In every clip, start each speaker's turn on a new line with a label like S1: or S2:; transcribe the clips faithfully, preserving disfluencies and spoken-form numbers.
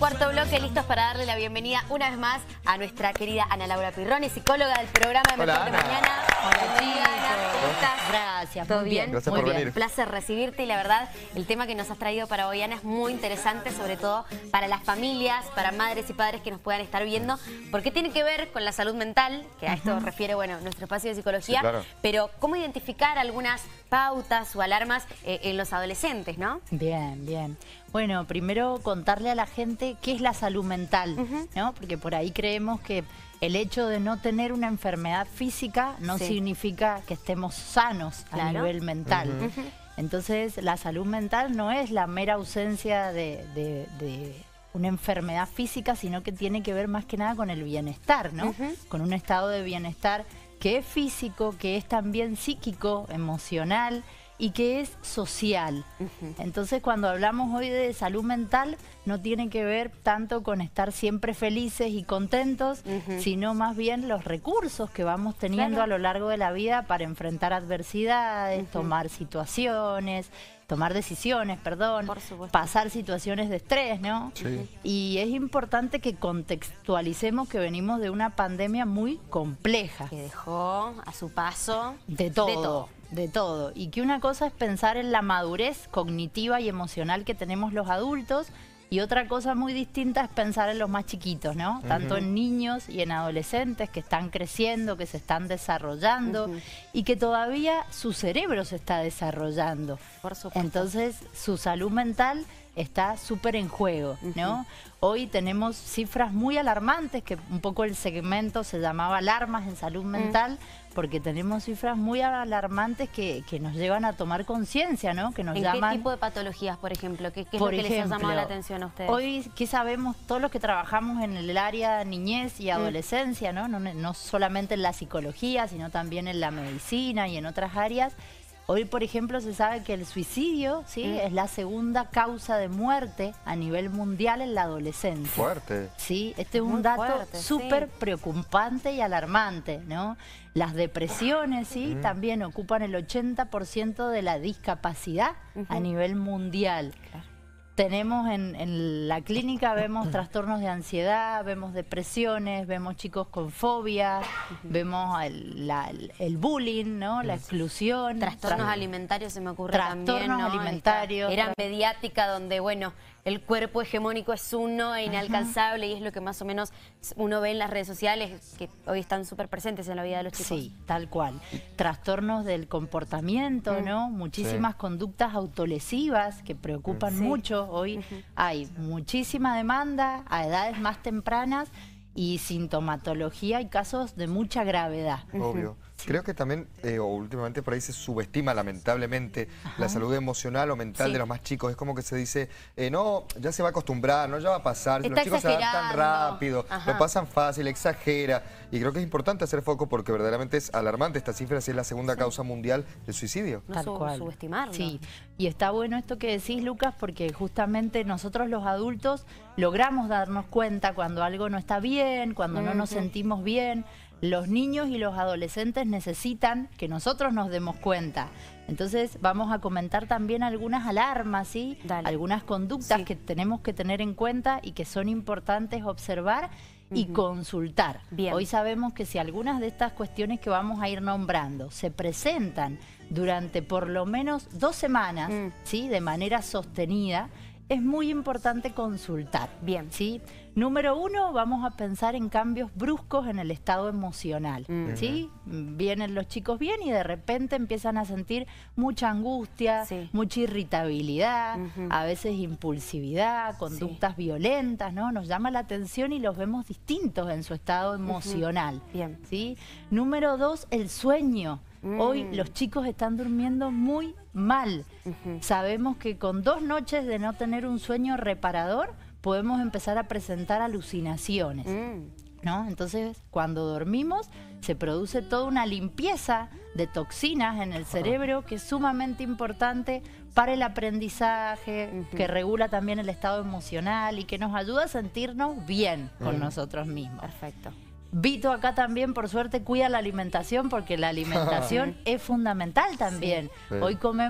S1: Cuarto bloque, listos para darle la bienvenida una vez más a nuestra querida Ana Laura Pirroni, psicóloga del programa de Mejor de Mañana.
S2: Hola,
S1: Bienvenida, Ana. ¿Cómo estás?
S2: Gracias,
S1: ¿Todo
S2: muy
S1: bien?
S2: bien.
S3: Gracias
S1: Muy
S3: por
S1: bien.
S3: venir.
S1: Un placer recibirte y la verdad, el tema que nos has traído para hoy, Ana, es muy interesante, sobre todo para las familias, para madres y padres que nos puedan estar viendo, porque tiene que ver con la salud mental, que a esto refiere, bueno, nuestro espacio de psicología,
S3: Sí, claro.
S1: pero cómo identificar algunas pautas o alarmas eh, en los adolescentes, ¿no?
S2: Bien, bien. Bueno, primero contarle a la gente qué es la salud mental,
S1: Ujú.
S2: ¿no? Porque por ahí creemos que el hecho de no tener una enfermedad física no
S1: Sí.
S2: significa que estemos sanos a
S1: Claro.
S2: nivel mental.
S1: Ujú.
S2: Entonces, la salud mental no es la mera ausencia de, de- de una enfermedad física, sino que tiene que ver más que nada con el bienestar, ¿no?
S1: Ujú.
S2: Con un estado de bienestar que es físico, que es también psíquico, emocional y que es social.
S1: Ujú.
S2: Entonces, cuando hablamos hoy de salud mental, no tiene que ver tanto con estar siempre felices y contentos,
S1: Ujú.
S2: sino más bien los recursos que vamos teniendo
S1: Claro.
S2: a lo largo de la vida para enfrentar adversidades,
S1: Ujú.
S2: tomar situaciones, tomar decisiones, perdón,
S1: Por supuesto.
S2: pasar situaciones de estrés, ¿no?
S3: Sí.
S2: Y es importante que contextualicemos que venimos de una pandemia muy compleja.
S1: Que dejó a su paso
S2: De todo,
S1: De todo.
S2: de todo. Y que una cosa es pensar en la madurez cognitiva y emocional que tenemos los adultos y otra cosa muy distinta es pensar en los más chiquitos, ¿no? Tanto en niños y en adolescentes que están creciendo, que se están desarrollando
S1: Ujú.
S2: y que todavía su cerebro se está desarrollando.
S1: Por supuesto.
S2: Entonces, su salud mental está súper en juego, ¿no? Hoy tenemos cifras muy alarmantes, que un poco el segmento se llamaba alarmas en salud mental, porque tenemos cifras muy alarmantes que, que nos llevan a tomar conciencia, ¿no? Que nos
S1: ¿En
S2: llaman...
S1: qué tipo de patologías, por ejemplo? ¿Qué, qué es
S2: Por
S1: lo que les ha llamado
S2: ejemplo,
S1: la atención a ustedes?
S2: Hoy, ¿qué sabemos? Todos los que trabajamos en el área niñez
S1: Mm.
S2: y adolescencia, ¿no? No, no solamente en la psicología, sino también en la medicina y en otras áreas. Hoy, por ejemplo, se sabe que el suicidio, ¿sí?
S1: Mm.
S2: es la segunda causa de muerte a nivel mundial en la adolescencia.
S3: Fuerte.
S2: Sí, este es
S1: Muy
S2: un dato
S1: fuerte,
S2: súper
S1: sí.
S2: preocupante y alarmante, ¿no? Las depresiones, sí, también ocupan el ochenta por ciento de la discapacidad a
S1: Ujú.
S2: nivel mundial.
S1: Claro.
S2: Tenemos en, en la clínica, vemos trastornos de ansiedad, vemos depresiones, vemos chicos con fobias, vemos el, la- el- el bullying, ¿no? La exclusión.
S1: Trastornos
S2: tra-
S1: alimentarios se me ocurre
S2: Trastornos
S1: también, ¿no?
S2: alimentarios.
S1: Esta era mediática donde, bueno, el cuerpo hegemónico es uno e inalcanzable y es lo que más o menos uno ve en las redes sociales que hoy están súper presentes en la vida de los chicos.
S2: Sí, tal cual. Trastornos del comportamiento,
S1: Mm.
S2: ¿no? Muchísimas conductas autolesivas que preocupan
S1: Sí.
S2: mucho. Hoy hay muchísima demanda a edades más tempranas y sintomatología y casos de mucha gravedad.
S3: Obvio. Creo que también, eh, o últimamente por ahí se subestima lamentablemente la salud emocional o mental
S1: Sí.
S3: de los más chicos. Es como que se dice, eh, no, ya se va a acostumbrar, no, ya va a pasar.
S1: Está
S3: Los chicos se adaptan
S1: exagerando.
S3: rápido,
S1: Ajá.
S3: lo pasan fácil, exagera. Y creo que es importante hacer foco porque verdaderamente es alarmante esta cifra, si es la segunda causa mundial de suicidio.
S1: No
S2: Tal
S1: sub-
S2: cual.
S1: subestimarlo.
S2: Sí, y está bueno esto que decís, Lucas, porque justamente nosotros los adultos logramos darnos cuenta cuando algo no está bien, cuando no nos
S1: Ujú.
S2: sentimos bien. Los niños y los adolescentes necesitan que nosotros nos demos cuenta. Entonces vamos a comentar también algunas alarmas, ¿sí?
S1: Dale.
S2: Algunas conductas
S1: Sí.
S2: que tenemos que tener en cuenta y que son importantes observar y
S1: Ujú.
S2: consultar.
S1: Bien.
S2: Hoy sabemos que si algunas de estas cuestiones que vamos a ir nombrando se presentan durante por lo menos dos semanas,
S1: Mm.
S2: ¿sí? De manera sostenida, es muy importante consultar.
S1: Bien.
S2: ¿Sí? Número uno, vamos a pensar en cambios bruscos en el estado emocional.
S1: Mm.
S2: ¿Sí? Vienen los chicos bien y de repente empiezan a sentir mucha angustia,
S1: Sí.
S2: mucha irritabilidad,
S1: Ujú.
S2: a veces impulsividad, conductas violentas, ¿no? Nos llama la atención y los vemos distintos en su estado emocional.
S1: Bien.
S2: ¿Sí? Número dos, el sueño. Hoy
S1: Mm.
S2: los chicos están durmiendo muy mal.
S1: Ujú.
S2: Sabemos que con dos noches de no tener un sueño reparador podemos empezar a presentar alucinaciones,
S1: Mm.
S2: ¿no? Entonces, cuando dormimos se produce toda una limpieza de toxinas en el cerebro que es sumamente importante para el aprendizaje,
S1: Ujú.
S2: que regula también el estado emocional y que nos ayuda a sentirnos bien con nosotros mismos.
S1: Perfecto.
S2: Vito acá también, por suerte, cuida la alimentación porque la alimentación es fundamental también.
S3: Sí.
S2: Hoy comemos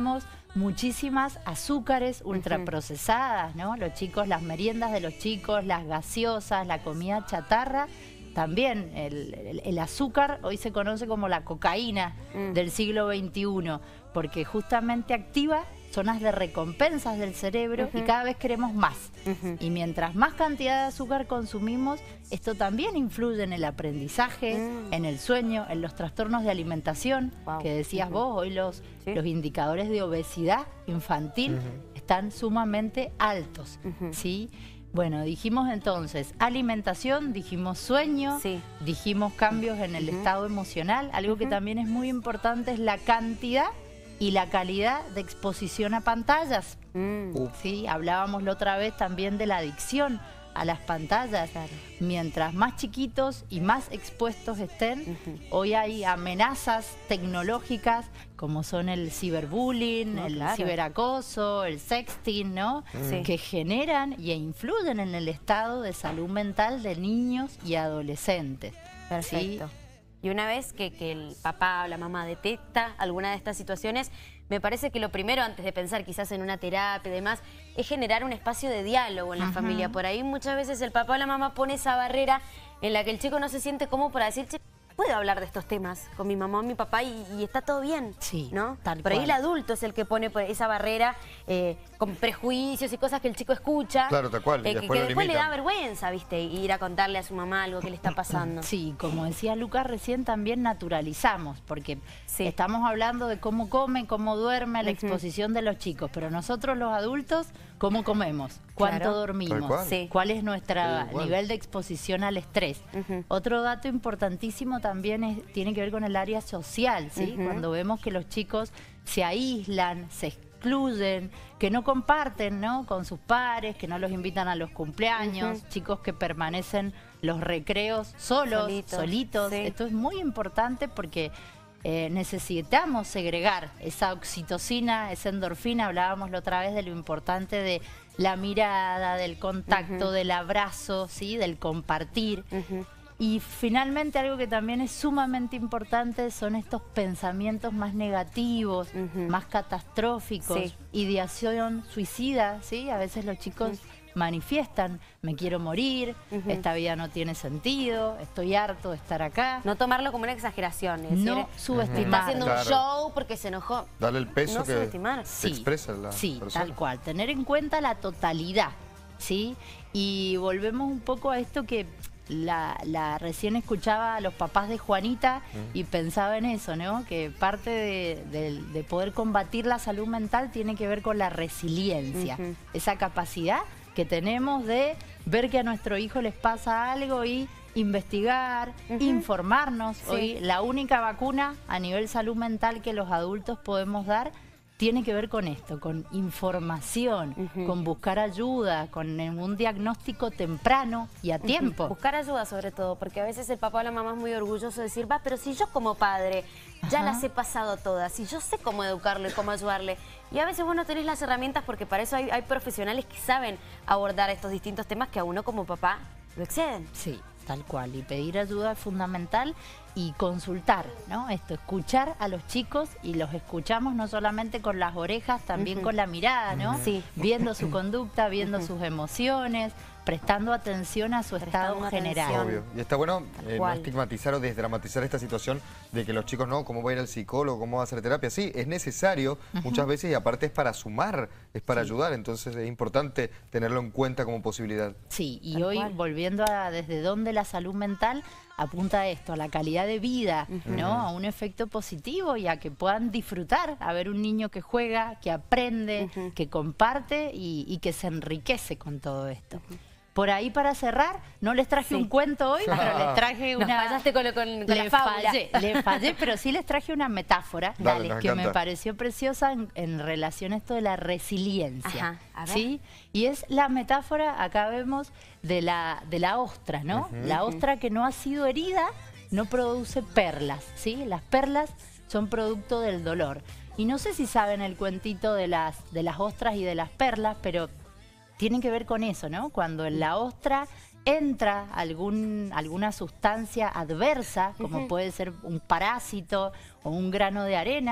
S2: muchísimas azúcares ultraprocesadas, ¿no? Los chicos, las meriendas de los chicos, las gaseosas, la comida chatarra. También el, el, el azúcar hoy se conoce como la cocaína mm. del siglo veintiuno, porque justamente activa zonas de recompensas del cerebro uh-huh. y cada vez queremos más. Uh-huh. Y mientras más cantidad de azúcar consumimos, esto también influye en el aprendizaje, mm. en el sueño, en los trastornos de alimentación, wow. que decías uh-huh. vos, hoy los, ¿sí? los indicadores de obesidad infantil uh-huh. están sumamente altos, uh-huh. ¿sí? Bueno, dijimos entonces alimentación, dijimos sueño, sí. dijimos cambios en el uh-huh. estado emocional. Algo uh-huh. que también es muy importante es la cantidad y la calidad de exposición a pantallas. Mm. ¿Sí? Hablábamos la otra vez también de la adicción a las pantallas. Claro. Mientras más chiquitos y más expuestos estén, uh-huh. hoy hay amenazas tecnológicas como son el ciberbullying, no, el claro. ciberacoso, el sexting, ¿no? Sí. Que generan y influyen en el estado de salud mental de niños y adolescentes.
S1: Perfecto. ¿Sí? Y una vez que, que el papá o la mamá detecta alguna de estas situaciones, me parece que lo primero, antes de pensar quizás en una terapia y demás, es generar un espacio de diálogo en la uh-huh. familia. Por ahí muchas veces el papá o la mamá pone esa barrera en la que el chico no se siente cómodo para decir, che, puedo hablar de estos temas con mi mamá o mi papá y, y está todo bien,
S2: sí,
S1: ¿no?
S2: Tal
S1: Por ahí
S2: cual.
S1: el adulto es el que pone esa barrera eh, con prejuicios y cosas que el chico escucha.
S3: Claro, tal cual.
S1: Eh,
S3: y
S1: que
S3: después,
S1: que
S3: lo
S1: después le
S3: limitan.
S1: da vergüenza, ¿viste? Ir a contarle a su mamá algo que le está pasando.
S2: Sí, como decía Lucas recién, también naturalizamos, porque sí. estamos hablando de cómo comen, cómo duerme, la uh-huh. exposición de los chicos, pero nosotros los adultos, ¿cómo comemos? ¿Cuánto
S1: claro.
S2: dormimos?
S3: Cual.
S2: Sí. ¿Cuál es nuestro nivel de exposición al estrés? Uh-huh. Otro dato importantísimo también es, tiene que ver con el área social, ¿sí? Uh-huh. Cuando vemos que los chicos se aíslan, se excluyen, que no comparten, ¿no? con sus pares, que no los invitan a los cumpleaños, uh-huh. chicos que permanecen los recreos solos, solitos. solitos. Sí. Esto es muy importante porque eh, necesitamos segregar esa oxitocina, esa endorfina. Hablábamos la otra vez de lo importante de la mirada, del contacto, uh-huh. del abrazo, ¿sí? del compartir. Uh-huh. Y finalmente algo que también es sumamente importante son estos pensamientos más negativos, uh-huh. más catastróficos, sí. ideación suicida, ¿sí? A veces los chicos uh-huh. manifiestan, me quiero morir, uh-huh. esta vida no tiene sentido, estoy harto de estar acá.
S1: No tomarlo como una exageración, es
S2: no
S1: decir,
S2: subestimar.
S1: está haciendo
S3: claro.
S1: un show porque se enojó.
S3: Darle el peso
S1: no
S3: que
S1: subestimar.
S3: se
S2: Sí,
S3: expresa la
S2: sí,
S3: persona.
S2: tal cual. Tener en cuenta la totalidad, ¿sí? Y volvemos un poco a esto que La, la recién escuchaba a los papás de Juanita uh-huh. y pensaba en eso, ¿no? Que parte de, de, de poder combatir la salud mental tiene que ver con la resiliencia, uh-huh. esa capacidad que tenemos de ver que a nuestro hijo les pasa algo y investigar, uh-huh. informarnos. Sí. Hoy la única vacuna a nivel salud mental que los adultos podemos dar tiene que ver con esto, con información, uh-huh. con buscar ayuda, con un diagnóstico temprano y a tiempo.
S1: Uh-huh. Buscar ayuda sobre todo, porque a veces el papá o la mamá es muy orgulloso de decir, va, pero si yo como padre ya Ajá. las he pasado todas, si yo sé cómo educarlo y cómo ayudarle. Y a veces vos no tenés las herramientas porque para eso hay, hay profesionales que saben abordar estos distintos temas que a uno como papá lo exceden.
S2: Sí, tal cual. Y pedir ayuda es fundamental y consultar, ¿no? Esto, escuchar a los chicos y los escuchamos no solamente con las orejas, también uh-huh. con la mirada, ¿no?
S1: Sí.
S2: Viendo su conducta, viendo uh-huh. sus emociones, prestando atención a su
S1: prestando
S2: estado general.
S3: Obvio. Y está bueno eh, no estigmatizar o desdramatizar esta situación de que los chicos, no, ¿cómo va a ir al psicólogo? ¿Cómo va a hacer terapia? Sí, es necesario uh-huh. muchas veces y aparte es para sumar, es para sí. ayudar. Entonces es importante tenerlo en cuenta como posibilidad.
S2: Sí, y
S1: Tal
S2: hoy
S1: cual.
S2: volviendo a desde dónde la salud mental apunta a esto, a la calidad de vida, uh-huh. ¿no? A un efecto positivo y a que puedan disfrutar, a ver un niño que juega, que aprende, uh-huh. que comparte y, y que se enriquece con todo esto. Uh-huh. Por ahí para cerrar, no les traje sí. un cuento hoy, pero les traje una...
S1: Nos fallaste con, lo, con, con
S2: le
S1: la fábula.
S2: Fallé, le fallé, pero sí les traje una metáfora
S3: Dale,
S2: Dale, que me pareció preciosa en, en relación a esto de la resiliencia.
S1: Ajá, a ver.
S2: ¿Sí? Y es la metáfora, acá vemos, de la, de la ostra, ¿no? Uh-huh. La ostra que no ha sido herida no produce perlas, ¿sí? Las perlas son producto del dolor. Y no sé si saben el cuentito de las, de las ostras y de las perlas, pero tienen que ver con eso, ¿no? Cuando en la ostra entra algún, alguna sustancia adversa, como uh-huh. puede ser un parásito o un grano de arena,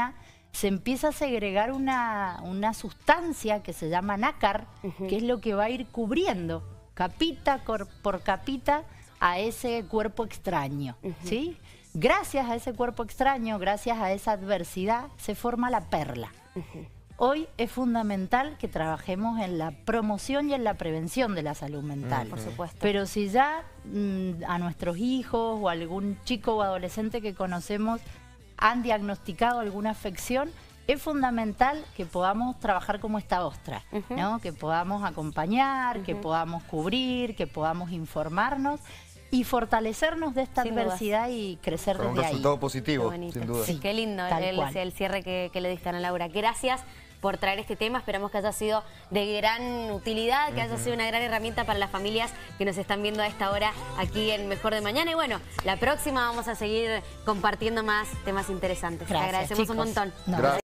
S2: se empieza a segregar una, una sustancia que se llama nácar, uh-huh. que es lo que va a ir cubriendo capita por capita a ese cuerpo extraño, uh-huh. ¿sí? Gracias a ese cuerpo extraño, gracias a esa adversidad, se forma la perla. Uh-huh. Hoy es fundamental que trabajemos en la promoción y en la prevención de la salud mental.
S1: Uh-huh. Por supuesto.
S2: Pero si ya mmm, a nuestros hijos o algún chico o adolescente que conocemos han diagnosticado alguna afección, es fundamental que podamos trabajar como esta ostra, uh-huh. ¿no? Que podamos acompañar, uh-huh. que podamos cubrir, que podamos informarnos y fortalecernos de esta sin adversidad dudas. Y crecer
S3: con
S2: desde ahí.
S3: Un resultado positivo, sin duda.
S1: Sí, qué lindo el, el cierre que, que le diste, Ana Laura. Gracias por traer este tema, esperamos que haya sido de gran utilidad, que haya sido una gran herramienta para las familias que nos están viendo a esta hora aquí en Mejor de Mañana. Y bueno, la próxima vamos a seguir compartiendo más temas interesantes.
S2: Gracias,
S1: Te agradecemos
S2: chicos.
S1: un montón.
S2: No.